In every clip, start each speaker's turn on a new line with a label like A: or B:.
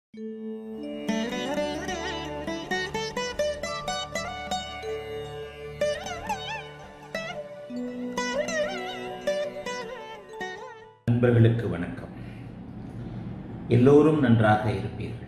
A: நண்பர்களுக்கு வணக்கம். எல்லோரும் நன்றாக இருப்பீர்கள்.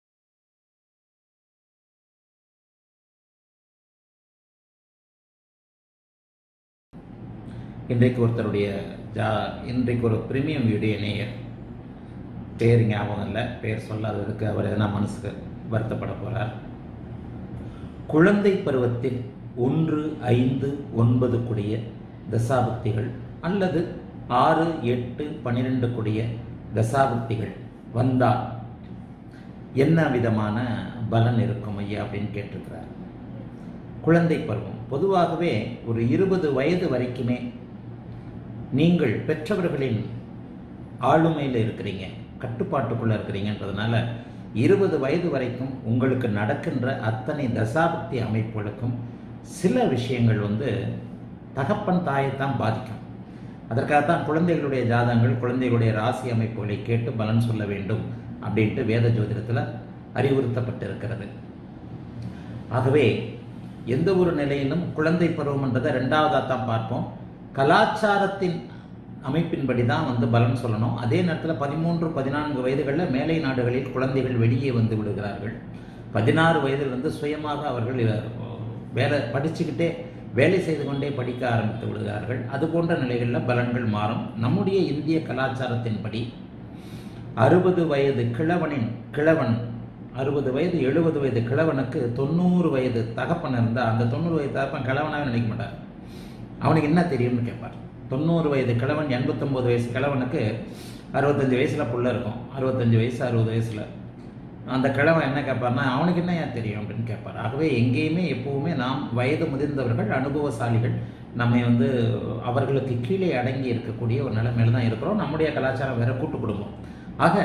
A: இன்றைக்கு ஒரு பிரீமியம் வீடியோ நேயர், பேர் ஞாபகம் இல்லை, பேர் சொல்லாததுக்கு அவர் எதனா மனசுக்கு வருத்தப்பட போறார். குழந்தை பருவத்தில் 1, 5, 9 கூடிய தசாபக்திகள் அல்லது 6, 8, 12 கூடிய தசாபக்திகள் வந்தால் என்ன விதமான பலன் இருக்கும் ஐயா அப்படின்னு கேட்டிருக்கிறார். குழந்தை பருவம் பொதுவாகவே ஒரு 20 வயது வரைக்குமே நீங்கள் பெற்றவர்களின் ஆளுமையில் இருக்கிறீங்க, கட்டுப்பாட்டுக்குள்ள இருக்கிறீங்கன்றதுனால 20 வயது வரைக்கும் உங்களுக்கு நடக்கின்ற அத்தனை தசாபக்தி அமைப்புகளுக்கும் சில விஷயங்கள் தகப்பன் தாயைத்தான் பாதிக்கும். அதற்காகத்தான் குழந்தைகளுடைய ஜாதகங்கள், குழந்தைகளுடைய ராசி அமைப்புகளை கேட்டு பலன் சொல்ல வேண்டும் அப்படின்ட்டு வேத ஜோதிடத்தில் அறிவுறுத்தப்பட்டிருக்கிறது. ஆகவே எந்த ஒரு நிலையிலும் குழந்தை பருவம்ன்றதை 2வதாக தான் பார்ப்போம். கலாச்சாரத்தின் அமைப்பின்படி தான் பலன் சொல்லணும். அதே நேரத்தில் 13, 14 வயதுகளில் மேலை நாடுகளில் குழந்தைகள் வெளியே வந்து விடுகிறார்கள். 16 வயதிலிருந்து சுயமாக அவர்கள் படிச்சுக்கிட்டே வேலை செய்து கொண்டே படிக்க ஆரம்பித்து விடுகிறார்கள். அது போன்ற நிலைகளில் பலன்கள் மாறும். நம்முடைய இந்திய கலாச்சாரத்தின்படி 60 வயது கிழவன் 60 வயது 70 வயது கிழவனுக்கு 90 வயது தகப்பன் இருந்தால் அந்த 90 வயது தகப்பன் கிழவனாக நினைக்க மாட்டார். அவனுக்கு என்ன தெரியும்னு கேட்பார். 90 வயது கிழவன் 89 வயசு கிழவனுக்கு 65 வயசில் புள்ள இருக்கும். 65 வயசு 60 வயசில் அந்த கிழவன் என்ன கேட்பார்னா, அவனுக்கு என்ன ஏன் தெரியும் அப்படின்னு கேட்பார். ஆகவே எங்கேயுமே எப்பவுமே நாம் வயது முதிர்ந்தவர்கள், அனுபவசாலிகள், நம்மை அவர்களுக்கு கீழே அடங்கி இருக்கக்கூடிய ஒரு நிலைமையில தான் இருக்கிறோம். நம்முடைய கலாச்சாரம் வேற, கூட்டு குடும்பம். ஆக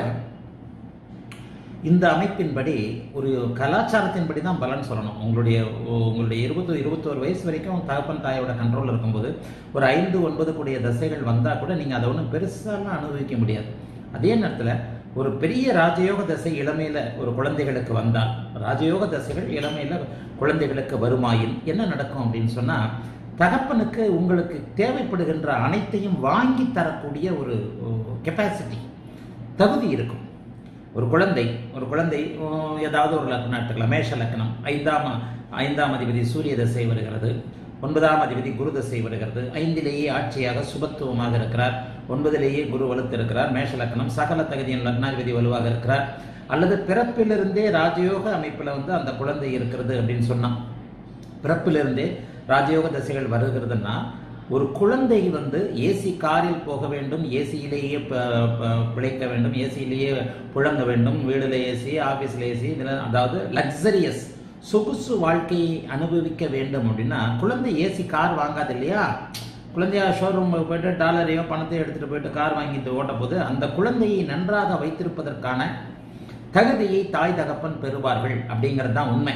A: இந்த ஒரு கலாச்சாரத்தின்படி தான் பலன் சொல்லணும். உங்களுடைய 20, 21 வயசு வரைக்கும் தகப்பன் தாயோட கண்ட்ரோல் இருக்கும்போது ஒரு 5, 9 கூடிய தசைகள் வந்தால் கூட நீங்கள் அதை ஒன்றும் பெருசாலாம் அனுபவிக்க முடியாது. அதே நேரத்தில் ஒரு பெரிய ராஜயோக தசை இளமையில ஒரு குழந்தைகளுக்கு வந்தால், ராஜயோக தசைகள் இளமையில குழந்தைகளுக்கு வருமாயின் என்ன நடக்கும் அப்படின்னு சொன்னா, தகப்பனுக்கு உங்களுக்கு தேவைப்படுகின்ற அனைத்தையும் வாங்கி தரக்கூடிய ஒரு கெப்பாசிட்டி, தகுதி இருக்கும். ஒரு குழந்தை ஏதாவது ஒரு லக்னம் எடுத்துக்கலாம். மேஷ லக்னம், 5ஆம் அதிபதி சூரிய தசை வருகிறது, 9ஆம் அதிபதி குரு தசை வருகிறது, 5லேயே ஆட்சியாக சுபத்துவமாக இருக்கிறார், 9லேயே குரு வலுத்திருக்கிறார், மேஷ லக்னம், சகல தகுதியின் லக்னாதிபதி வலுவாக இருக்கிறார், அல்லது பிறப்பிலிருந்தே ராஜயோக அமைப்பில் அந்த குழந்தை இருக்கிறது அப்படின்னு சொன்னா, பிறப்பிலிருந்தே ராஜயோக தசைகள் வருகிறதுன்னா, ஒரு குழந்தை ஏசி காரில் போக வேண்டும், ஏசியிலேயே பிழைக்க வேண்டும், ஏசியிலேயே புழங்க வேண்டும், வீடுல ஏசி, ஆபீஸ்ல ஏசி, அதாவது லக்ஸரியஸ் சொகுசு வாழ்க்கையை அனுபவிக்க வேண்டும் அப்படின்னா குழந்தை ஏசி கார் வாங்காது இல்லையா? குழந்தையா ஷோரூம் போயிட்டு டாலரையோ பணத்தையோ எடுத்துட்டு போயிட்டு கார் வாங்கிட்டு ஓட்ட போது அந்த குழந்தையை நன்றாக வைத்திருப்பதற்கான தகுதியை தாய் தகப்பன் பெறுவார்கள் அப்படிங்கிறது தான் உண்மை.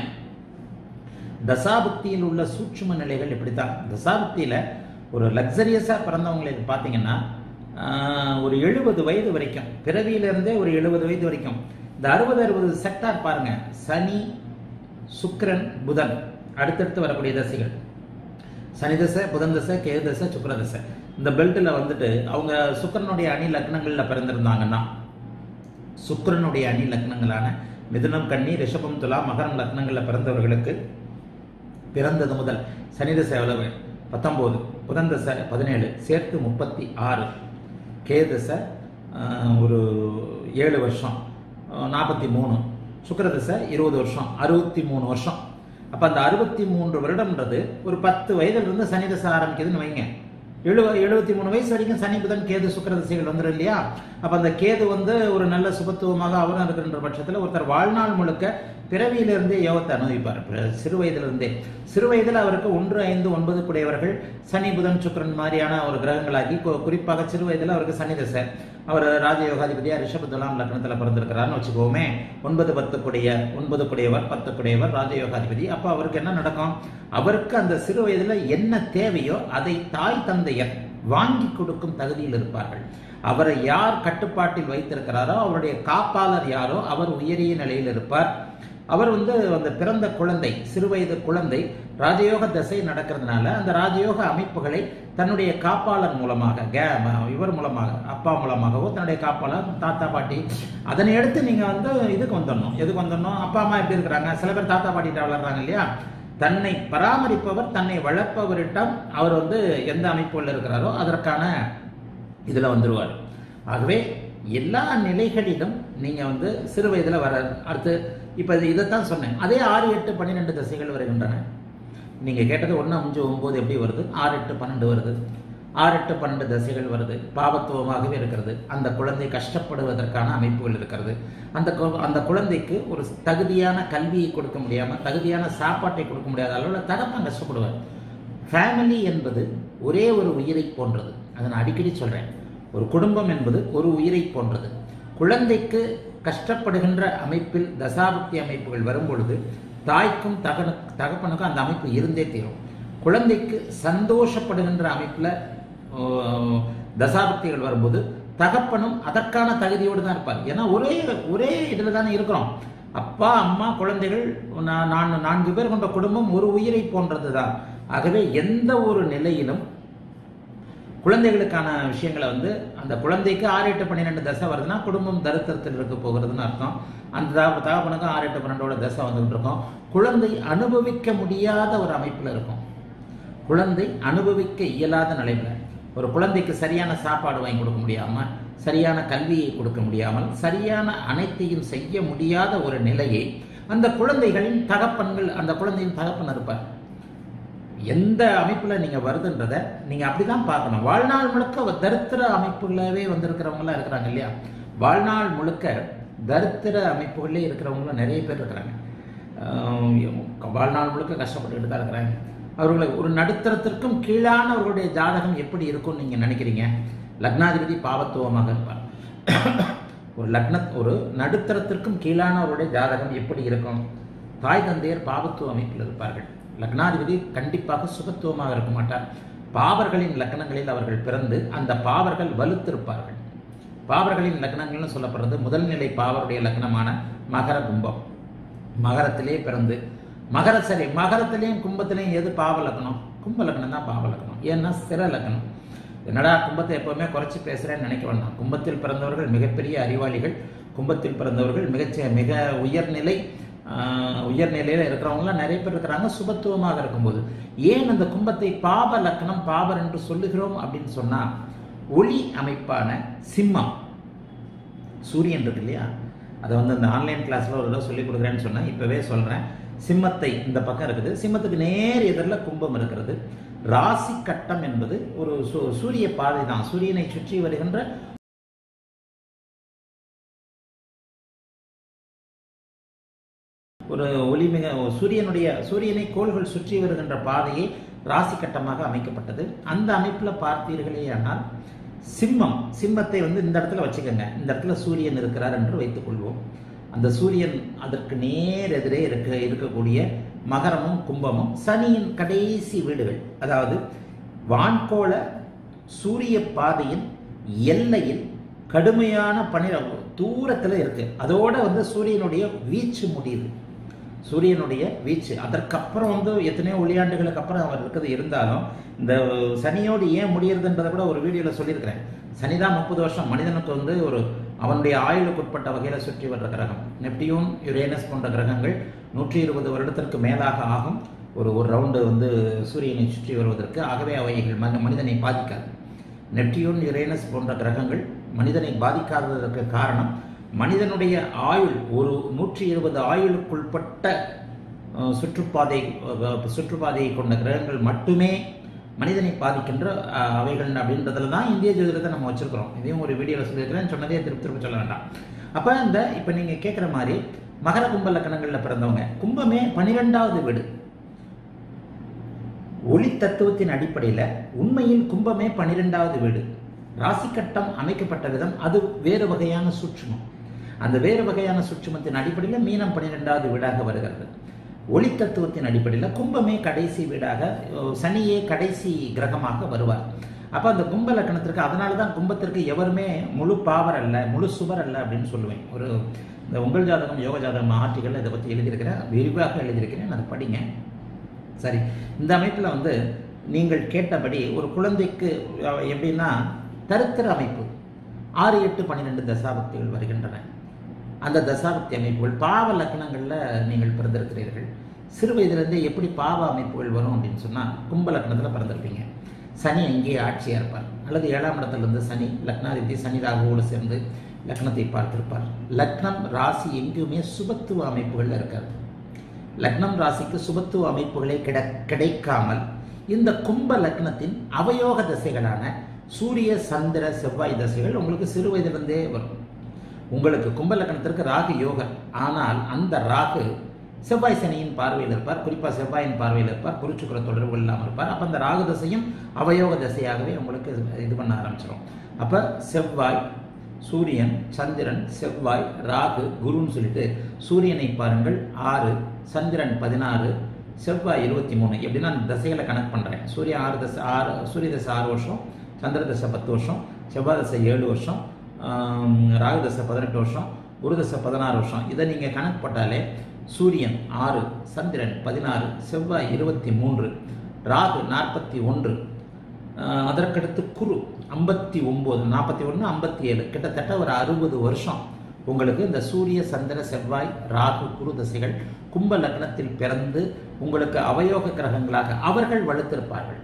A: தசாபக்தியில் உள்ள சூட்சும நிலைகள் இப்படித்தான். தசாபக்தியில ஒரு லக்ஸரியஸா பிறந்தவங்களுக்கு பார்த்தீங்கன்னா ஒரு 70 வயது வரைக்கும், பிறவியிலிருந்தே ஒரு 70 வயது வரைக்கும் இந்த 60 செக்டார் பாருங்க, சனி, சுக்கிரன், புதன் அடுத்தடுத்து வரக்கூடிய தசைகள், சனி தசை, புதன் தசை, கேது தசை, சுக்கிர தசை. இந்த பெல்ட்ல அவங்க சுக்கிரனுடைய அணி லக்னங்கள்ல பிறந்திருந்தாங்கன்னா, சுக்கிரனுடைய அணி லக்னங்களான மிதுனம், கன்னி, ரிஷபம், துலா, மகரம் லக்னங்கள்ல பிறந்தவர்களுக்கு பிறந்தது முதல் சனி தசை எவ்வளவு? 19, புதன் தசை 17, சேர்த்து 36, கேது தசை ஒரு 7 வருஷம் 43, சுக்கிர தசை 20 வருஷம் 63 வருஷம். அப்ப அந்த 63 வருடம்ன்றது ஒரு 10 வயதிலிருந்து சனி தசை ஆரம்பிக்குதுன்னு வைங்க. 73 வயசு வரைக்கும் சனி, புதன், கேது, சுக்கிர தசைகள் வந்துடும் இல்லையா? அப்ப அந்த கேது ஒரு நல்ல சுபத்துவமாக அவரும் இருக்கின்ற பட்சத்தில் ஒருத்தர் வாழ்நாள் முழுக்க பிறவியிலிருந்தே யோகத்தை அனுபவிப்பார். சிறு வயதில் அவருக்கு 1, 5, 9 கூடியவர்கள் சனி, புதன், சுக்கிரன் மாதிரியான ஒரு கிரகங்களாகி, குறிப்பாக சிறு வயதில் அவருக்கு சனி தசை, அவர் ராஜயோகாதிபதியா ரிஷப துலாம் லக்னத்தில் பிறந்திருக்கிறார்னு வச்சுக்கோமே. 9, 10 கூடியவர் 10 கூடியவர் ராஜயோகாதிபதி. அப்ப அவருக்கு என்ன நடக்கும்? அவருக்கு அந்த சிறு வயதுல என்ன தேவையோ அதை தாய் தந்தையர் வாங்கி கொடுக்கும் தகுதியில் இருப்பார்கள். அவரை யார் கட்டுப்பாட்டில் வைத்திருக்கிறாரோ, அவருடைய காப்பாளர் யாரோ அவர் உயரிய நிலையில் இருப்பார். அவர் அந்த பிறந்த குழந்தை, சிறுவயது குழந்தை ராஜயோக தசை நடக்கிறதுனால அந்த ராஜயோக அமைப்புகளை தன்னுடைய காப்பாளர் மூலமாக, இவர் மூலமாக, அப்பா மூலமாகவோ தன்னுடைய காப்பாளர், தாத்தா பாட்டி, அதனை எடுத்து நீங்க இதுக்கு வந்துடணும். எதுக்கு வந்துடணும்? அப்பா அம்மா எப்படி இருக்கிறாங்க? சில பேர் தாத்தா பாட்டிட்ட வளர்றாங்க இல்லையா? தன்னை பராமரிப்பவர், தன்னை வளர்ப்பவரிடம் அவர் எந்த அமைப்புகள் இருக்கிறாரோ அதற்கான இதுல வந்துருவார். ஆகவே எல்லா நிலைகளிலும் நீங்க சிறு வயதுல வர அடுத்து இப்ப இதைத்தான் சொன்னேன். அதே 6, 8, 12 திசைகள் வருகின்றன. நீங்க கேட்டது 1, 5, 9 எப்படி வருது? 6, 8, 12 வருது. 6, 8, 12 திசைகள் வருது. பாவத்துவமாகவே இருக்கிறது. அந்த குழந்தை கஷ்டப்படுவதற்கான அமைப்புகள் இருக்கிறது. அந்த குழந்தைக்கு ஒரு தகுதியான கல்வியை கொடுக்க முடியாம, தகுதியான சாப்பாட்டை கொடுக்க முடியாத அளவில் தகப்பன் கஷ்டப்படுவார். ஃபேமிலி என்பது ஒரே ஒரு உயிரை போன்றது. அதை நான் அடிக்கடி சொல்றேன். ஒரு குடும்பம் என்பது ஒரு உயிரை போன்றது. குழந்தைக்கு கஷ்டப்படுகின்ற அமைப்பில் தசாபக்தி அமைப்புகள் வரும்பொழுது தாய்க்கும் தகப்பனுக்கும் அந்த அமைப்பு இருந்தே தீரும். குழந்தைக்கு சந்தோஷப்படுகின்ற அமைப்புல தசாபக்திகள் வரும்போது தகப்பனும் அதற்கான தகுதியோடு தான் இருப்பார். ஏன்னா ஒரே இதுல தானே இருக்கிறோம். அப்பா, அம்மா, குழந்தைகள், 4 பேர் கொண்ட குடும்பம் ஒரு உயிரை போன்றது தான். ஆகவே எந்த ஒரு நிலையிலும் குழந்தைகளுக்கான விஷயங்களை அந்த குழந்தைக்கு 6, 8, 12 தசை வருதுன்னா குடும்பம் தரித்திரத்தில் இருக்க போகிறதுன்னு அர்த்தம். அந்த தகப்பனுக்கும் 6, 8, 12 தசை வந்துகிட்டு இருக்கும். குழந்தை அனுபவிக்க முடியாத ஒரு அமைப்புல இருக்கும். குழந்தை அனுபவிக்க இயலாத நிலையில, ஒரு குழந்தைக்கு சரியான சாப்பாடு வாங்கி கொடுக்க முடியாம, சரியான கல்வியை கொடுக்க முடியாமல், சரியான அனைத்தையும் செய்ய முடியாத ஒரு நிலையை அந்த குழந்தைகளின் தகப்பன்கள், அந்த குழந்தையின் தகப்பன் இருப்பார். எந்த அமைப்புல நீங்க வருதுன்றத நீங்க அப்படிதான் பார்க்கணும். வாழ்நாள் முழுக்க தரித்திர அமைப்புகளவே வந்திருக்கிறவங்களாம் இருக்கிறாங்க இல்லையா? வாழ்நாள் முழுக்க தரித்திர அமைப்புகளே இருக்கிறவங்களும் நிறைய பேர் இருக்கிறாங்க. வாழ்நாள் முழுக்க கஷ்டப்பட்டுக்கிட்டு தான் இருக்கிறாங்க. அவர்களை ஒரு நடுத்தரத்திற்கும் கீழானவர்களுடைய ஜாதகம் எப்படி இருக்கும்னு நீங்க நினைக்கிறீங்க? லக்னாதிபதி பாவத்துவமாக இருப்பார். ஒரு நடுத்தரத்திற்கும் கீழானவருடைய ஜாதகம் எப்படி இருக்கும்? தாய் தந்தையர் பாவத்துவ அமைப்பில் இருப்பார்கள். லக்னாதிபதி கண்டிப்பாக சுபத்துவமாக இருக்க மாட்டார். பாவர்களின் லக்னங்களில் அவர்கள் பிறந்து அந்த பாவர்கள் வலுத்திருப்பார்கள். பாவர்களின் லக்னங்கள்னு சொல்லப்படுறது முதல் நிலை பாவருடைய லக்னமான மகர கும்பம். மகரத்திலே பிறந்து மகரத்திலேயும் கும்பத்திலையும் எது பாவ லக்னம்? கும்ப லக்னம் தான் பாவ லக்னம். ஏன்னா ஸ்திர லக்னம். என்னடா கும்பத்தை எப்பவுமே குறைச்சி பேசுறேன்னு நினைக்க வேண்டாம். கும்பத்தில் பிறந்தவர்கள் மிகப்பெரிய அறிவாளிகள். கும்பத்தில் பிறந்தவர்கள் மிக உயர்நிலையில இருக்கிறவங்களாம் நிறைய பேர் இருக்கிறாங்க சுபத்துவமாக இருக்கும்போது. ஏன் அந்த கும்பத்தை பாப லக்னம், பாபர் என்று சொல்லுகிறோம் அப்படின்னு சொன்னா, ஒளி அமைப்பான சிம்மம், சூரியன் இருக்கு இல்லையா? அதை அந்த ஆன்லைன் கிளாஸ்ல ஒரு தடவை சொல்லிக் கொடுக்குறேன்னு சொன்னேன். இப்பவே சொல்றேன். சிம்மத்தை இந்த பக்கம் இருக்குது, சிம்மத்துக்கு நேர் எதிரில் கும்பம் இருக்கிறது. ராசி கட்டம் என்பது ஒரு சூரிய பாதை தான். சூரியனை சுற்றி வருகின்ற ஒரு ஒளிமிக சூரியனை கோள்கள் சுற்றி வருகின்ற பாதையை ராசி கட்டமாக அமைக்கப்பட்டது. அந்த அமைப்புல பார்த்தீர்களே ஆனால் சிம்மத்தை இந்த இடத்துல வச்சுக்கோங்க. இந்த இடத்துல சூரியன் இருக்கிறார் என்று வைத்துக் கொள்வோம். அந்த சூரியன் அதற்கு நேர் எதிரே இருக்கக்கூடிய மகரமும் கும்பமும் சனியின் கடைசி வீடுகள். அதாவது வான்கோள சூரிய பாதையின் எல்லையில் கடுமையான தூரத்துல இருக்கு. அதோட சூரியனுடைய வீச்சு முடியுது. சூரியனுடைய வீச்சு அதற்கப்புறம் எத்தனையோ ஒளியாண்டுகளுக்கு அப்புறம் அவர் இருக்கிறது இருந்தாலும் இந்த சனியோடு ஏன் முடியறதுன்றதை கூட ஒரு வீடியோல சொல்லியிருக்கிறேன். சனிதான் 30 வருஷம் மனிதனுக்கு ஒரு அவனுடைய ஆயுளுக்கு உட்பட்ட வகையில சுற்றி வர்ற கிரகம். நெப்டியூன், யுரேனஸ் போன்ற கிரகங்கள் 120 வருடத்திற்கு மேலாக ஆகும் ஒரு ரவுண்டு சூரியனை சுற்றி வருவதற்கு. ஆகவே அவைகள் மனிதனை பாதிக்காது. நெப்டியூன், யுரேனஸ் போன்ற கிரகங்கள் மனிதனை பாதிக்காததற்கு காரணம் மனிதனுடைய ஆயுள் ஒரு 120 ஆயுளுக்குள்பட்ட சுற்றுப்பாதையை கொண்ட கிரகங்கள் மட்டுமே மனிதனை பாதிக்கின்ற அவைகள் அப்படின்றதுல தான் இந்திய ஜோதிடத்தை நம்ம வச்சிருக்கிறோம். இதையும் ஒரு வீடியோவில் சொல்லியிருக்கிறேன், சொன்னதே திருப்பி சொல்ல வேண்டாம். அப்போ இப்போ நீங்கள் கேட்குற மாதிரி மகர கும்ப லக்கணங்களில் பிறந்தவங்க, கும்பமே 12வது வீடு. ஒளி தத்துவத்தின் அடிப்படையில் உண்மையில் கும்பமே 12வது வீடு. ராசி கட்டம் அமைக்கப்பட்ட விதம் அது வேறு வகையான சூட்சுமம். அந்த வேறு வகையான சூட்சுமத்தின் அடிப்படையில் மீனம் 12வது வீடாக வருகிறது. ஒளி தத்துவத்தின் அடிப்படையில் கும்பமே கடைசி வீடாக, சனியே கடைசி கிரகமாக வருவார். அப்போ அந்த கும்ப லக்னத்திற்கு, அதனால தான் கும்பத்திற்கு எவருமே முழு பாவர் அல்ல, முழு சுவர் அல்ல அப்படின்னு சொல்லுவேன். ஒரு இந்த உங்கள் ஜாதகம் யோக ஜாதகம் ஆர்டிக்கலில் இதை பற்றி எழுதியிருக்கிறேன், விரிவாக எழுதியிருக்கிறேன், அதை படிங்க. சரி, இந்த அமைப்பில் வந்து நீங்கள் கேட்டபடி ஒரு குழந்தைக்கு எப்படின்னா தரித்திர அமைப்பு 6, 8, 12 தசாபக்திகள் வருகின்றன. அந்த தசாபக்தி அமைப்புகள் பாவ லக்னங்களில் நீங்கள் பிறந்திருக்கிறீர்கள். சிறு வயதிலிருந்தே எப்படி பாவ அமைப்புகள் வரும் அப்படின்னு சொன்னால், கும்ப லக்னத்தில் பிறந்திருப்பீங்க. சனி அங்கேயே ஆட்சியாக இருப்பார், அல்லது 7ஆம் இடத்திலிருந்து சனி லக்னாதிபதி சனி ராகுவோடு சேர்ந்து லக்னத்தை பார்த்திருப்பார். லக்னம் ராசி எங்கேயுமே சுபத்துவ அமைப்புகள் இருக்காது. லக்னம் ராசிக்கு சுபத்துவ அமைப்புகளே கிடைக்காமல் இந்த கும்ப லக்னத்தின் அவயோக தசைகளான சூரிய சந்திர செவ்வாய் தசைகள் உங்களுக்கு சிறு வயதிலிருந்தே வரும். உங்களுக்கு கும்ப லக்னத்திற்கு ராகு யோகர், ஆனால் அந்த ராகு செவ்வாய் சனியின் பார்வையில் இருப்பார், குறிப்பாக செவ்வாயின் பார்வையில் இருப்பார், குரு சுக்கிர தொடர்பு இல்லாமல் இருப்பார். அப்போ அந்த ராகு தசையும் அவயோக தசையாகவே உங்களுக்கு இது பண்ண ஆரம்பிச்சிடும். அப்போ செவ்வாய், சூரியன், சந்திரன், செவ்வாய், ராகு, குருன்னு சொல்லிட்டு சூரியனை பாருங்கள் 6, சந்திரன் 16, செவ்வாய் 23. எப்படின்னா அந்த தசைகளை கனெக்ட் பண்ணுறேன். சூரிய 6 தசை 6, சூரிய தசை 6 வருஷம், சந்திர தசை 10 வருஷம், செவ்வாய் தசை 7 வருஷம், ராகு தசை 18 வருஷம், குரு தசை 16 வருஷம். இதை நீங்கள் கணக்கு போட்டாலே சூரியன் 6, சந்திரன் 16, செவ்வாய் 23, ராகு 41, அதற்கடுத்து குரு 59, 41, 57, கிட்டத்தட்ட ஒரு 60 வருஷம் உங்களுக்கு இந்த சூரிய சந்திர செவ்வாய் ராகு குரு தசைகள் கும்ப லக்னத்தில் பிறந்து உங்களுக்கு அவயோக கிரகங்களாக அவர்கள் வலுத்திருப்பார்கள்.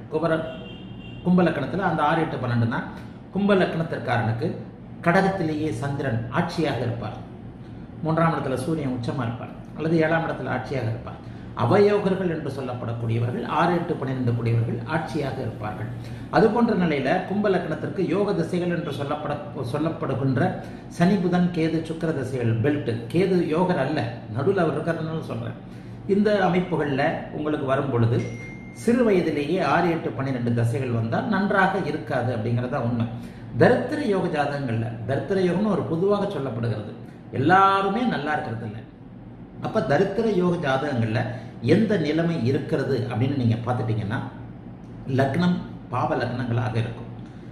A: கும்ப லக்னத்தில் அந்த 6, 8, 12 தான் கும்ப லக்னத்திற்காரனுக்கு கடகத்திலேயே சந்திரன் ஆட்சியாக இருப்பார், 3ஆம் இடத்துல சூரியன் உச்சமாக இருப்பார், அல்லது 7ஆம் இடத்துல ஆட்சியாக இருப்பார். அவயோகர்கள் என்று சொல்லப்படக்கூடியவர்கள் 6, 8, 12 கூடியவர்கள் ஆட்சியாக இருப்பார்கள். அதுபோன்ற நிலையில கும்ப லக்னத்திற்கு யோக திசைகள் என்று சொல்லப்படுகின்ற சனி புதன் கேது சுக்கிர திசைகள் பெல்ட். கேது யோகர் அல்ல, நடுவில் அவர் இருக்கிறதுனால சொல்றேன். இந்த அமைப்புகளில் உங்களுக்கு வரும் பொழுது சிறு வயதிலேயே 6, 8, 12 தசைகள் வந்தால் நன்றாக இருக்காது அப்படிங்கிறதா உண்மை. தரித்திர யோக ஜாதகங்கள்ல, தரித்திர யோகம்னு ஒரு பொதுவாக சொல்லப்படுகிறது, எல்லாருமே நல்லா இருக்கிறது இல்லை. அப்ப தரித்திர யோக ஜாதகங்கள்ல எந்த நிலைமை இருக்கிறது அப்படின்னு நீங்க பார்த்துட்டீங்கன்னா, லக்னம் பாவ லக்னங்களாக இருக்கும்.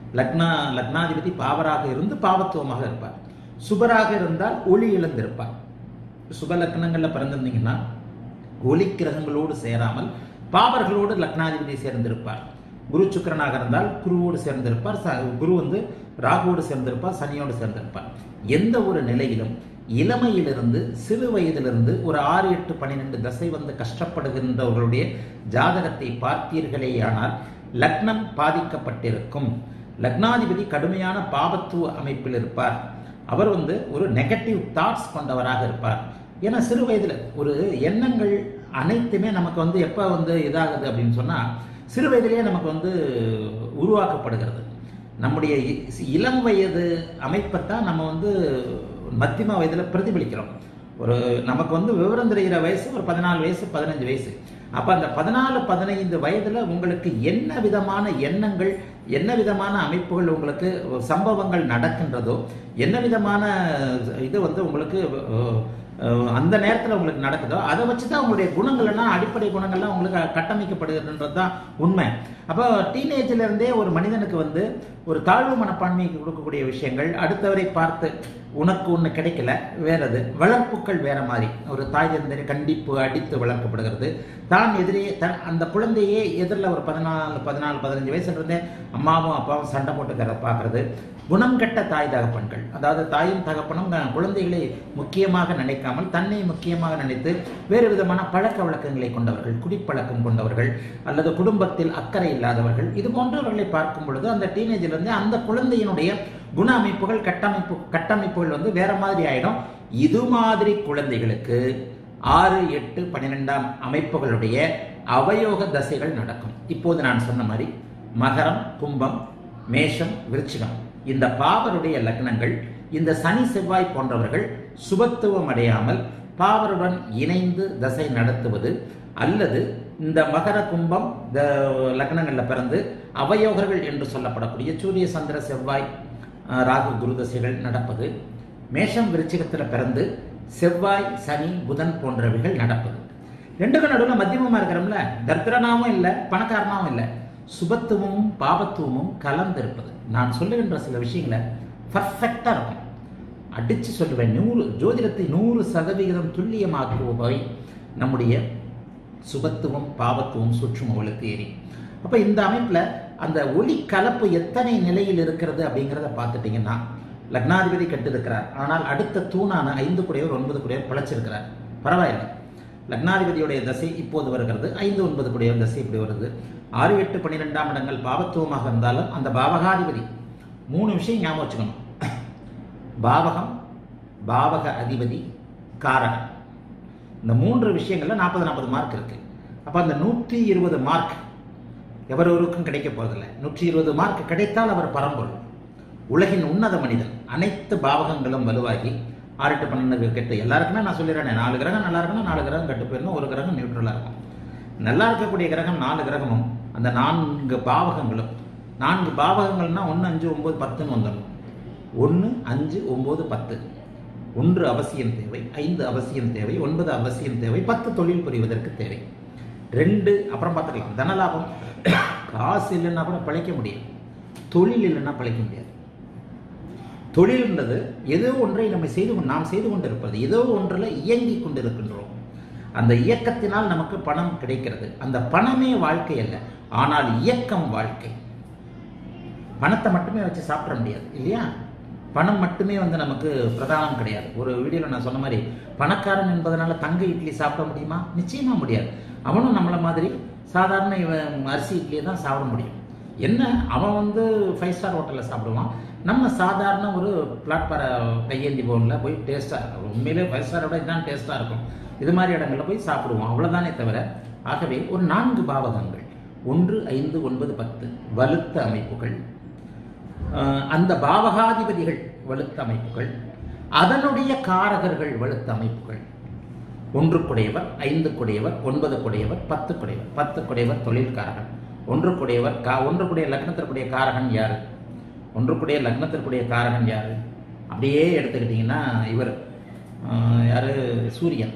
A: லக்னாதிபதி பாவராக இருந்து பாவத்துவமாக இருப்பார். சுபராக இருந்தால் ஒளி இழந்திருப்பார். சுப லக்னங்கள்ல பிறந்திருந்தீங்கன்னா ஒளி கிரகங்களோடு சேராமல் பாவர்களோடு லக்னாதிபதி சேர்ந்திருப்பார். குரு சுக்கிரனாக இருந்தால் குருவோடு சேர்ந்திருப்பார், குரு வந்து ராகுவோடு சேர்ந்திருப்பார், சனியோடு சேர்ந்திருப்பார். எந்த ஒரு நிலையிலும் இளமையிலிருந்து சிறு வயதிலிருந்து ஒரு 6, 8, 12 தசை வந்து கஷ்டப்படுகின்றவர்களுடைய ஜாதகத்தை பார்த்தீர்களேயானால் லக்னம் பாதிக்கப்பட்டிருக்கும். லக்னாதிபதி கடுமையான பாபத்துவ அமைப்பில் இருப்பார். அவர் வந்து ஒரு நெகட்டிவ் தாட்ஸ் கொண்டவராக இருப்பார். ஏன்னா சிறு வயதில் ஒரு எண்ணங்கள் அனைத்துமே நமக்கு வந்து எப்போ வந்து இதாகுது அப்படின்னு சொன்னால், சிறு வயதிலேயே நமக்கு வந்து உருவாக்கப்படுகிறது. நம்முடைய இளம் வயது அமைப்பைத்தான் நம்ம வந்து மத்தியம வயதில் பிரதிபலிக்கிறோம். ஒரு நமக்கு வந்து விவரம் தெரிகிற வயசு ஒரு 14 வயசு 15 வயசு. அப்போ அந்த 14, 15 வயதில் உங்களுக்கு என்ன விதமான எண்ணங்கள், என்ன விதமான அமைப்புகள், உங்களுக்கு சம்பவங்கள் நடக்கின்றதோ, என்ன விதமான இது வந்து உங்களுக்கு அந்த நேரத்தில் உங்களுக்கு நடக்குதோ, அதை வச்சு தான் உங்களுடைய குணங்கள்லாம், அடிப்படை குணங்கள்லாம் உங்களுக்கு கட்டமைக்கப்படுகிறதுன்றது தான் உண்மை. அப்போ டீனேஜ்ல இருந்தே ஒரு மனிதனுக்கு வந்து ஒரு தாழ்வு மனப்பான்மைக்கு கொடுக்கக்கூடிய விஷயங்கள், அடுத்தவரை பார்த்து உனக்கு ஒன்று கிடைக்கல வேறது, வளர்ப்புகள் வேற மாதிரி, ஒரு தாய் தந்தை கண்டிப்பு அடித்து வளர்க்கப்படுகிறது. தான் எதிரே அந்த குழந்தையே எதிரில் ஒரு 14, 15 வயசுல இருந்தே அம்மாவும் அப்பாவும் சண்டை போட்டுக்கிறத பார்க்கறது. குணம் கெட்ட தாய் தகப்பன்கள், அதாவது தாயும் தகப்பனும் குழந்தைகளை முக்கியமாக நினைக்காமல் தன்னை முக்கியமாக நினைத்து வேறு விதமான பழக்க வழக்கங்களை கொண்டவர்கள், குடிப்பழக்கம் கொண்டவர்கள், அல்லது குடும்பத்தில் அக்கறை இல்லாதவர்கள், இது போன்றவர்களை பார்க்கும் பொழுது அந்த டீனேஜிலிருந்து அந்த குழந்தையினுடைய குண அமைப்புகள், கட்டமைப்புகள் வந்து வேற மாதிரி ஆயிடும். இது மாதிரி குழந்தைகளுக்கு 6, 8, 12ஆம் அமைப்புகளுடைய அவயோக தசைகள் நடக்கும். இப்போது நான் சொன்ன மாதிரி மகரம், கும்பம், மேஷம், விருச்சிகம், இந்த பாவருடைய லக்னங்கள், இந்த சனி செவ்வாய் போன்றவர்கள் சுபத்துவம் அடையாமல் பாவருடன் இணைந்து தசை நடத்துவது, அல்லது இந்த மகர கும்பம் லக்னங்கள்ல பிறந்து அவயோகர்கள் என்று சொல்லப்படக்கூடிய சூரிய சந்திர செவ்வாய் ராகு குரு தசைகள் நடப்பது, மேஷம் விருச்சிகத்தில் பிறந்து செவ்வாய் சனி புதன் போன்றவைகள் நடப்பது. ரெண்டுக்கும் நடுவில் மத்தியமமா இருக்கிறோம்ல, தர்த்திரனாவும் இல்லை பணக்காரனாவும் இல்லை, சுபத்துவமும் பாபத்துவமும் கலந்திருப்பது. நான் சொல்லுகின்ற சில விஷயங்களை பர்ஃபெக்டாக இருக்கும், அடித்து சொல்லுவேன். 100 ஜோதிடத்தை 100% துல்லியமாக்குவை நம்முடைய சுபத்துவம் பாபத்துவம் சூட்சும ஒளி தியரி. அப்போ இந்த அமைப்பில் அந்த ஒளி கலப்பு எத்தனை நிலையில் இருக்கிறது அப்படிங்கிறத பார்த்துட்டிங்கன்னா, லக்னாதிபதி கெட்டிருக்கிறார், ஆனால் அடுத்த தூணான 5 கூடையவர் 9 கூடையவர் பிழைச்சிருக்கிறார். பரவாயில்லை, லக்னாதிபதியுடைய தசை இப்போது வருகிறது, 5 9 கூடையவர் தசை இப்படி வருது. 6 8 12ஆம் இடங்கள் பாவத்துவமாக இருந்தாலும் அந்த பாவகாதிபதி 3 விஷயம் ஞாபகம் வச்சுக்கணும். பாவகம், பாவக அதிபதி, காரகம். இந்த 3 விஷயங்கள்ல 40 மார்க் இருக்கு. அப்ப அந்த 120 மார்க் எவரொருக்கும் கிடைக்க போறதில்லை. 120 மார்க் கிடைத்தால் அவர் பரம்பொருள், உலகின் உன்னத மனிதன். அனைத்து பாவகங்களும் வலுவாகி 6 8 12 கெட்டு எல்லாருக்குமே நான் சொல்லிடுறேன், 4 கிரகம் நல்லா இருக்குன்னா 4 கிரகம் கெட்டு போயிடணும், 1 கிரகம் நியூட்ரலா இருக்கும். நல்லா இருக்கக்கூடிய கிரகம் 4 கிரகமும் அந்த 4 பாவகங்களும், 4 பாவகங்கள்னா 1 5 9 10ன்னு வந்துடணும். 1 5 9 10. 1 அவசியம் தேவை, 5 அவசியம் தேவை, 9 அவசியம் தேவை, 10 தொழில் புரிவதற்கு தேவை. 2 அப்புறம் பார்த்துக்கலாம். தனலாபம், காசு இல்லைன்னா கூட பிழைக்க முடியும், தொழில் இல்லைன்னா பிழைக்க முடியாது. தொழில்ன்றது ஏதோ ஒன்றை நாம் செய்து கொண்டிருப்பது, ஏதோ ஒன்றில் இயங்கி கொண்டிருக்கின்றோம். அந்த இயக்கத்தினால் நமக்கு பணம் கிடைக்கிறது. அந்த பணமே வாழ்க்கை அல்ல, ஆனால் இயக்கம் வாழ்க்கை. பணத்தை மட்டுமே வச்சு சாப்பிட முடியாது இல்லையா? பணம் மட்டுமே நமக்கு பிரதானம் கிடையாது. ஒரு வீடியோவில் நான் சொன்ன மாதிரி, பணக்காரன் என்பதனால தங்க இட்லி சாப்பிட முடியுமா? நிச்சயமா முடியாது. அவனும் நம்மளை மாதிரி சாதாரண அரிசி இட்லியை தான் சாப்பிட முடியும். என்ன, அவன் 5 ஸ்டார் ஹோட்டலில் சாப்பிடுவான், நம்ம சாதாரண ஒரு பிளாட்பார கையேந்தி பவுனில் போய் டேஸ்ட்டாக இருக்கும். உண்மையிலே 5 ஸ்டாரோட இதுதான் டேஸ்ட்டாக இருக்கும். இது மாதிரி இடங்களில் போய் சாப்பிடுவோம், அவ்வளோதானே தவிர. ஆகவே ஒரு 4 பாவகங்கள், 1 5 9 10 வலுத்த அமைப்புகள், அந்த பாவகாதிபதிகள் வலுத்த அமைப்புகள், அதனுடைய காரகர்கள் வலுத்த அமைப்புகள். 1 குடையவர் 5 குடையவர் 9 குடையவர் 10 குடையவர். 10 குடையவர் தொழில்காரகன். 1 குடையவர் 1 குடைய லக்னத்திற்குடைய காரகன் யாரு? 1 குடைய லக்னத்திற்குடைய காரகன் யாரு? அப்படியே எடுத்துக்கிட்டீங்கன்னா இவர் யாரு? சூரியன்.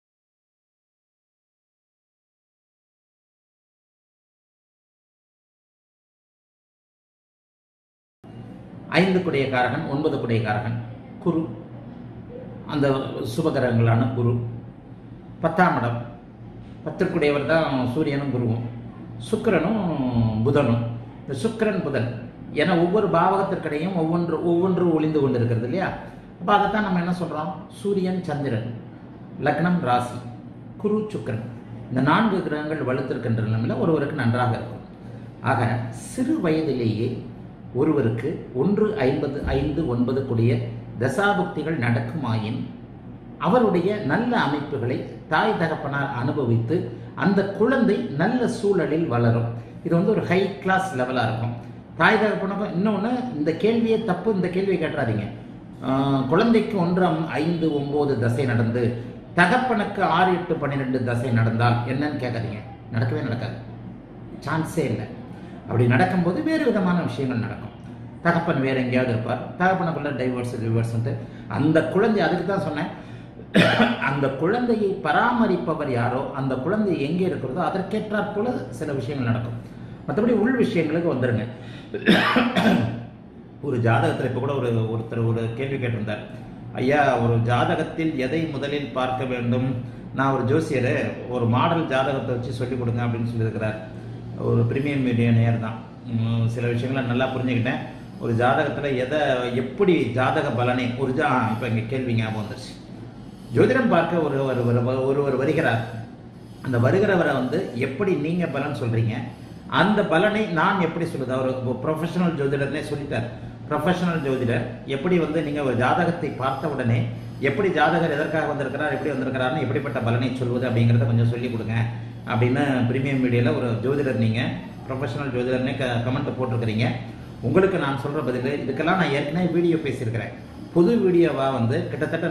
A: ஐந்து குடைய காரகன், 9 குடைய காரகன் குரு. அந்த சுபகிரகங்களான குரு. 10ஆம் இடம், 10 குடையவர் தான் சூரியனும் குருவும், சுக்கிரனும் புதனும். இந்த சுக்கிரன் புதன் ஏன்னா ஒவ்வொரு பாவகத்திற்கிடையும் ஒவ்வொன்று ஒளிந்து கொண்டு இருக்கிறது இல்லையா? அப்போ அதைத்தான் நம்ம என்ன சொல்றோம்? சூரியன் சந்திரன், லக்னம் ராசி, குரு சுக்கிரன். இந்த 4 கிரகங்கள் வலுத்திருக்கின்ற நிலைமையில் ஒருவருக்கு நன்றாக இருக்கும். ஆக சிறு வயதிலேயே ஒருவருக்கு 1 5 5 9 கூடிய தசாபுக்திகள் நடக்குமாயின் அவருடைய நல்ல அமைப்புகளை தாய் தகப்பனார் அனுபவித்து அந்த குழந்தை நல்ல சூழலில் வளரும். இது ஒரு ஹை கிளாஸ் லெவலாக இருக்கும். தாய் தகப்பனுக்கும் இன்னொன்று, இந்த கேள்வியே தப்பு, இந்த கேள்வியை கேட்டுறாதீங்க. குழந்தைக்கு 1 5 9 தசை நடந்து தகப்பனுக்கு 6 8 12 தசை நடந்தால் என்னன்னு கேட்காதீங்க. நடக்கவே நடக்காது, சான்ஸே இல்லை. அப்படி நடக்கும்போது வேறு விதமான விஷயங்கள் நடக்கும். தகப்பன் வேற எங்கேயாவது இருப்பார், தகப்பனுக்குள்ள டைவர்ஸ் அந்த குழந்தை, அதுக்கு தான் சொன்னேன், அந்த குழந்தையை பராமரிப்பவர் யாரோ அந்த குழந்தை எங்கே இருக்கிறதோ அதற்கேற்றாற் போல சில விஷயங்கள் நடக்கும். மற்றபடி உள் விஷயங்களுக்கு வந்துருங்க. ஒரு ஜாதகத்தில் இப்போ கூட ஒருத்தர் ஒரு கேள்வி கேட்டிருந்தார், ஐயா ஒரு ஜாதகத்தில் எதை முதலில் பார்க்க வேண்டும்? நான் ஒரு ஜோசியர், ஒரு மாடல் ஜாதகத்தை வச்சு சொல்லிக் கொடுங்க அப்படின்னு சொல்லியிருக்கிறார். ஒரு பிரீமியம் மீடியா நேர் தான். சில விஷயங்களை நல்லா புரிஞ்சுக்கிட்டேன். ஒரு ஜாதகத்தில் எப்படி ஜாதக பலனை இப்போ இங்கே கேள்வி ஞாபகம் வந்துருச்சு. ஜோதிடம் பார்க்க ஒருவர் வருகிறார். அந்த வருகிறவரை எப்படி நீங்கள் பலன் சொல்கிறீங்க, அந்த பலனை நான் எப்படி சொல்லுது? அவர் ப்ரொஃபஷனல் ஜோதிடர்னே சொல்லிட்டார். ப்ரொஃபஷனல் ஜோதிடர் எப்படி நீங்கள் ஒரு ஜாதகத்தை பார்த்த உடனே எப்படி ஜாதகர் எதற்காக வந்திருக்கிறார், எப்படி வந்திருக்கிறாருன்னு எப்படிப்பட்ட பலனை சொல்வது அப்படிங்கிறத கொஞ்சம் சொல்லிக் கொடுங்க அப்படின்னு பிரீமியம் மீடியாவில் ஒரு ஜோதிடர், நீங்கள் ப்ரொஃபஷனல் ஜோதிடர்னே கமெண்ட் போட்டிருக்கிறீங்க. உங்களுக்கு நான் சொல்கிற பதில், இதுக்கெல்லாம் நான் ஏற்கனவே வீடியோ பேசியிருக்கிறேன். புது வீடியோவாக கிட்டத்தட்ட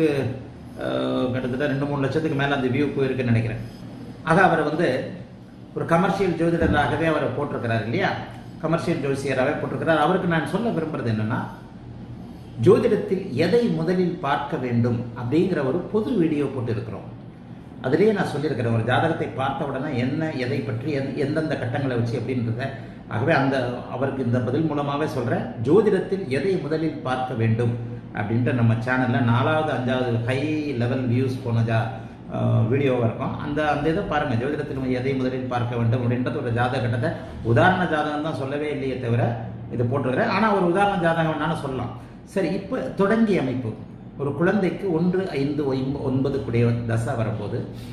A: 2-3 லட்சத்துக்கு மேலே அந்த வியூ போயிருக்குன்னு நினைக்கிறேன். ஆக அவர் ஒரு கமர்ஷியல் ஜோதிடராகவே அவரை போட்டிருக்கிறார் இல்லையா? கமர்ஷியல் ஜோசியராகவே போட்டிருக்கிறார். அவருக்கு நான் சொல்ல விரும்புறது என்னன்னா, ஜோதிடத்தில் எதை முதலில் பார்க்க வேண்டும் அப்படிங்கிற ஒரு பொது வீடியோ போட்டு இருக்கிறோம். அதிலேயே நான் சொல்லியிருக்கிறேன், ஒரு ஜாதகத்தை பார்த்த உடனே என்ன, எதை பற்றி, எந்தெந்த கட்டங்களை வச்சு அப்படின்றத. ஆகவே அவருக்கு இந்த பதில் மூலமாகவே சொல்கிறேன். ஜோதிடத்தில் எதை முதலில் பார்க்க வேண்டும் அப்படின்ட்டு நம்ம சேனலில் 4வது 5வது ஹை லெவல் வியூஸ் போன வீடியோவாக இருக்கும். அந்த இதை பாருங்கள். ஜோதிடத்தில் எதை முதலில் பார்க்க வேண்டும் அப்படின்றது ஒரு ஜாதக கட்டத்தை உதாரண ஜாதகம் தான் சொல்லவே இல்லையே தவிர இது போட்டிருக்கிறேன். ஆனால் ஒரு உதாரண ஜாதகம் வேணாலும் சொல்லலாம். சரி, இப்போ தொடங்கிய அமைப்பு ஒரு குழந்தைக்கு 1, 5, 9 கூடிய தசை வரும்போது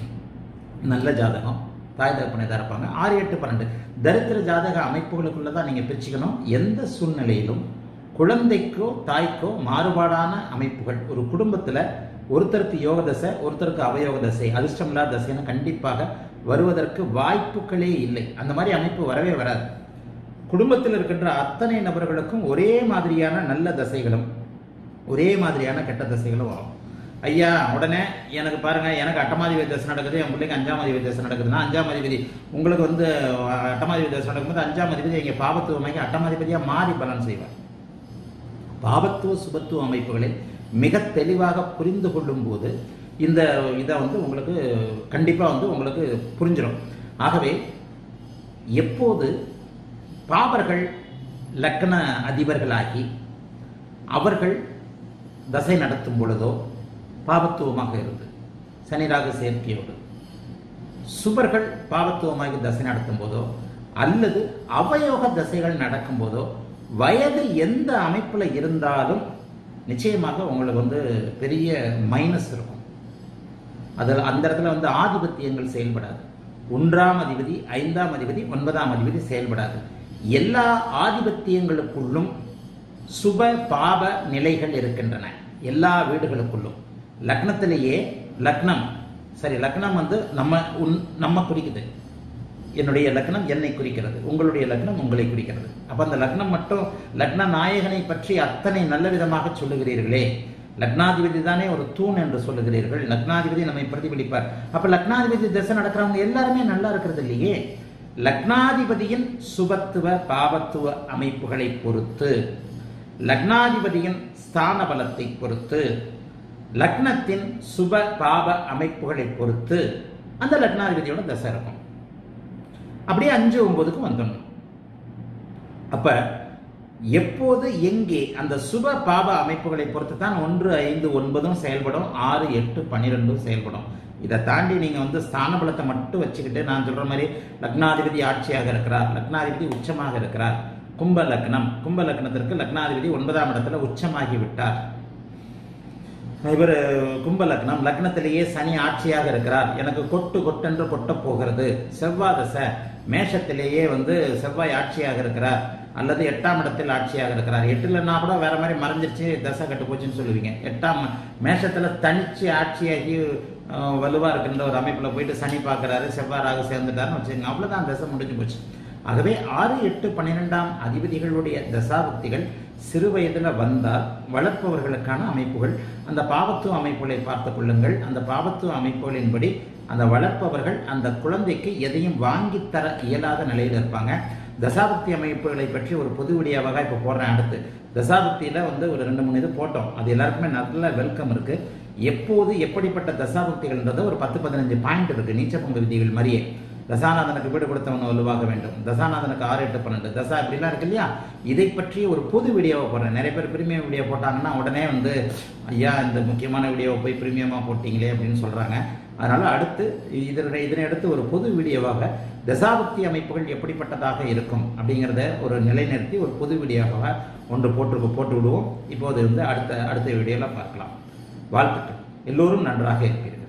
A: நல்ல ஜாதகம், தாய் தகப்பனை தான் இருப்பாங்க. 6, 8, 12 தரித்திர ஜாதக அமைப்புகளுக்குள்ள தான் நீங்கள் பிரிச்சுக்கணும். எந்த சூழ்நிலையிலும் குழந்தைக்கோ தாய்க்கோ மாறுபாடான அமைப்புகள் ஒரு குடும்பத்தில் ஒருத்தருக்கு யோக தசை, ஒருத்தருக்கு அவயோக தசை, அதிர்ஷ்டமில்லாத தசைன்னு கண்டிப்பாக வருவதற்கு வாய்ப்புகளே இல்லை. அந்த மாதிரி அமைப்பு வரவே வராது. குடும்பத்தில் இருக்கின்ற அத்தனை நபர்களுக்கும் ஒரே மாதிரியான நல்ல தசைகளும் ஒரே மாதிரியான கெட்ட தசைகளும் வரும். ஐயா உடனே எனக்கு பாருங்க, எனக்கு அட்டமாதிபதி தசை நடக்குது, என் பிள்ளைக்கு 5ஆம் அதிபதி தசை நடக்குதுன்னா 5ஆம் அதிபதி உங்களுக்கு வந்து அட்டமாதிபதி தசை நடக்கும்போது 5ஆம் அதிபதி எங்க பாபத்துவமாகி அட்டமாதிபதியா மாறி பலன் செய்வார். பாபத்துவ சுபத்துவ அமைப்புகளை மிக தெளிவாக புரிந்து கொள்ளும் போது இந்த இதை வந்து உங்களுக்கு கண்டிப்பாக வந்து உங்களுக்கு புரிஞ்சிடும். ஆகவே எப்போது பாவர்கள் லக்ன அதிபர்களாகி அவர்கள் தசை நடத்தும் பொழுதோ பாவத்துவமாக இருந்து சனிராக சேர்க்கையோடு, சுபர்கள் பாவத்துவமாகி தசை நடத்தும் போதோ அல்லது அவயோக தசைகள் நடக்கும் போதோ வயது எந்த அமைப்பில் இருந்தாலும் நிச்சயமாக உங்களுக்கு வந்து பெரிய மைனஸ் இருக்கும். அதில் அந்த இடத்துல வந்து ஆதிபத்தியங்கள் செயல்படாது. 1ஆம் அதிபதி, 5ஆம் அதிபதி, 9ஆம் அதிபதி செயல்படாது. எல்லா ஆதிபத்தியங்களுக்குள்ளும் சுப பாப நிலைகள் இருக்கின்றன. எல்லா வீடுகளுக்குள்ளும் லக்னத்திலேயே லக்னம் சரி, லக்னம் வந்து நம்ம குறிக்குது. என்னுடைய லக்னம் என்னை குறிக்கிறது, உங்களுடைய லக்னம் உங்களை குறிக்கிறது. அப்ப அந்த லக்னம் மட்டும் லக்ன நாயகனை பற்றி அத்தனை நல்ல விதமாக சொல்லுகிறீர்களே, லக்னாதிபதி தானே ஒரு தூண் என்று சொல்லுகிறீர்கள், லக்னாதிபதி நம்மை பிரதிபலிப்பார். அப்ப லக்னாதிபதி தசை நடக்கிறவங்க எல்லாருமே நல்லா இருக்கிறது இல்லையே. லக்னாதிபதியின் சுபத்துவ பாவத்துவ அமைப்புகளை பொறுத்து, லக்னாதிபதியின் ஸ்தான பலத்தை பொறுத்து, லக்னத்தின் சுப பாவ அமைப்புகளை பொறுத்து அந்த லக்னாதிபதியோட தசை இருக்கும். அப்படியே 5, 9க்கு வந்துடணும். அப்ப எப்போது எங்கே அந்த சுப பாவ அமைப்புகளை பொறுத்து தான் 1, 5, 9 செயல்படும், 6, 8, 12 செயல்படும். இதை தாண்டி நீங்க வந்து ஸ்தான பலத்தை மட்டும் வச்சுக்கிட்டு நான் சொல்ற மாதிரி லக்னாதிபதி ஆட்சியாக இருக்கிறார், லக்னாதிபதி உச்சமாக இருக்கிறார், கும்ப லக்னத்திற்கு லக்னாதிபதி 9ஆம் இடத்துல உச்சமாகி விட்டார், இவர் கும்ப லக்னத்திலேயே சனி ஆட்சியாக இருக்கிறார், எனக்கு கொட்டென்று கொட்ட போகிறது, செவ்வாய் தசை மேஷத்திலேயே வந்து செவ்வாய் ஆட்சியாக இருக்கிறார் அல்லது 8ஆம் இடத்தில் ஆட்சியாக இருக்கிறார். 8லன்னா கூட வேற மாதிரி மறைஞ்சிருச்சு தசை கட்டு போச்சுன்னு சொல்லுவீங்க. 8ஆம் மேஷத்துல தனிச்சு ஆட்சியாகி வலுவா இருக்கின்ற ஒரு அமைப்புல போயிட்டு சனி பார்க்கிறாரு, செவ்வாறாக சேர்ந்துட்டாருன்னு வச்சுக்கோங்க, அவ்வளவுதான் தசை முடிஞ்சு போச்சு. ஆகவே 6, 8, 12ஆம் அதிபதிகளுடைய தசாபக்திகள் சிறு வயதுல வந்தால் வளர்ப்பவர்களுக்கான அமைப்புகள், அந்த பாவத்துவ அமைப்புகளை பார்த்துக் கொள்ளுங்கள். அந்த பாவத்துவ அமைப்புகளின்படி அந்த வளர்ப்பவர்கள் அந்த குழந்தைக்கு எதையும் வாங்கி தர இயலாத நிலையில் இருப்பாங்க. தசாபக்தி அமைப்புகளை பற்றி ஒரு பொது வீடியோவாக இப்போ போடுறேன். அடுத்து தசாபக்தியில வந்து ஒரு 2, 3 இது போட்டோம். அது எல்லாருக்குமே நல்ல வெல்கம் இருக்கு. எப்போது எப்படிப்பட்ட தசாபக்திகள்ன்றது ஒரு 10, 15 பாயிண்ட் இருக்கு. நீச்சபங்க விதிகள் மாதிரியே தசாநாதனுக்கு வீடு கொடுத்தவங்க வலுவாக வேண்டும், தசாநாதனுக்கு 6, 8, 12 தசா இப்படிலாம் இருக்கு இல்லையா. இதை பற்றி ஒரு பொது வீடியோவை போடுறேன். நிறைய பேர் பிரீமியம் வீடியோ போட்டாங்கன்னா உடனே வந்து ஐயா இந்த முக்கியமான வீடியோவை போய் பிரீமியமா போட்டீங்களே அப்படின்னு சொல்றாங்க. அதனால அடுத்து இதனை அடுத்து ஒரு பொது வீடியோவாக தசாபக்தி அமைப்புகள் எப்படிப்பட்டதாக இருக்கும் அப்படிங்கிறத ஒரு நிலைநிறுத்தி ஒரு பொது வீடியோவாக ஒன்று போட்டு விடுவோம். இப்போது வந்து அடுத்த வீடியோல பார்க்கலாம். வாழ்த்துக்கள். எல்லோரும் நன்றாக இருக்கிறீர்கள்.